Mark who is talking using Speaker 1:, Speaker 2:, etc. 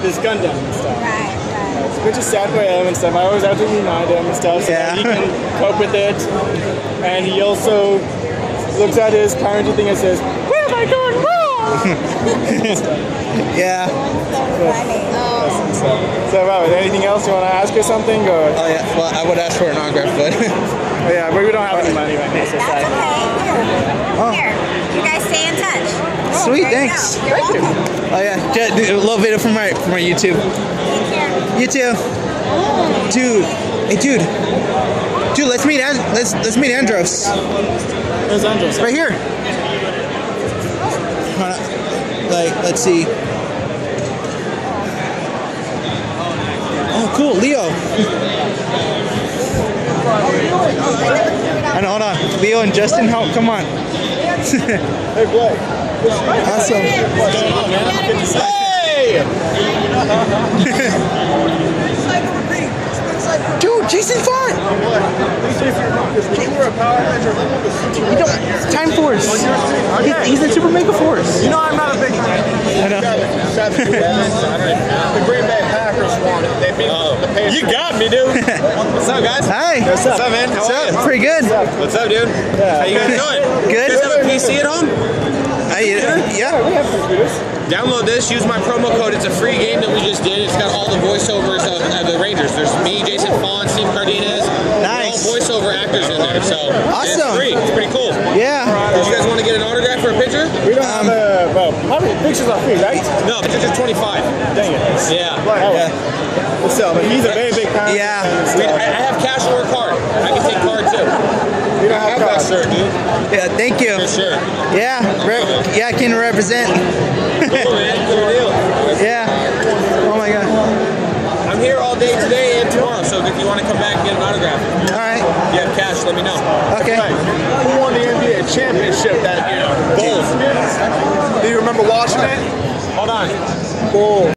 Speaker 1: this Gundam and stuff.
Speaker 2: Right.
Speaker 1: Which is sad for him and stuff. I always have to remind him and stuff so that he can cope with it. And he also looks at his parenting thing and says, "Where am I going wrong?"
Speaker 3: Yeah.
Speaker 1: So, wow, anything else you want to ask or something? Or?
Speaker 3: Oh yeah. Well, I would ask for an autograph, but.
Speaker 1: Oh, yeah, but we don't have any money right now. So
Speaker 2: That's okay. Here, you guys stay in touch.
Speaker 3: Sweet, thanks.
Speaker 1: Thank you.
Speaker 3: Oh yeah, do a little video for my YouTube. You too. Dude, hey dude, let's meet Andros.
Speaker 1: Where's Andros?
Speaker 3: Right here. Like, let's see. Oh, cool, Leo. I know, hold on. Leo and Justin, come on.
Speaker 1: Hey, Blake.
Speaker 3: Awesome.
Speaker 1: Hey!
Speaker 3: Dude, Jason Font! Time Force. He's the Super Mega Force.
Speaker 1: You know I'm not a big fan.
Speaker 3: I know.
Speaker 1: The Green Bay Packers won it. They beat the Patriots. You got me, dude. What's up, guys?
Speaker 3: Hi.
Speaker 1: What's up, man? How
Speaker 3: What's
Speaker 1: are
Speaker 3: up?
Speaker 1: you?
Speaker 3: Pretty good.
Speaker 1: What's up, dude? How you guys doing?
Speaker 3: Good.
Speaker 1: You guys have a PC at home?
Speaker 3: Yeah.
Speaker 1: We have computers.
Speaker 4: Download this, use my promo code. It's a free game that we just did. It's got all the voiceovers of the Rangers. There's me, Jason Font, Steve Cardenas.
Speaker 3: Nice.
Speaker 4: All voiceover actors in there. So
Speaker 3: Awesome.
Speaker 4: It's free. It's pretty cool.
Speaker 3: Yeah.
Speaker 4: Did you guys want to get an autograph or a picture?
Speaker 1: We don't have well, how many pictures are free, right?
Speaker 4: No, pictures are 25.
Speaker 1: Dang it.
Speaker 4: Yeah.
Speaker 1: What's up? But he's a very big fan.
Speaker 3: Yeah.
Speaker 4: I have cash or a card. I can take card too.
Speaker 1: We don't have
Speaker 4: That
Speaker 1: cards.
Speaker 4: shirt, dude.
Speaker 3: Yeah, thank you.
Speaker 4: For sure.
Speaker 3: Yeah, I can represent.
Speaker 4: Cool, man. Good deal.
Speaker 3: Yeah. Oh my god.
Speaker 4: I'm here all day today and tomorrow, so if you want to come back and get an autograph,
Speaker 3: All right.
Speaker 4: if you have cash, let me know.
Speaker 3: Okay.
Speaker 1: Who won the NBA championship that year?
Speaker 4: Bulls.
Speaker 1: Do you remember watching it?
Speaker 4: Hold on.
Speaker 1: Bulls.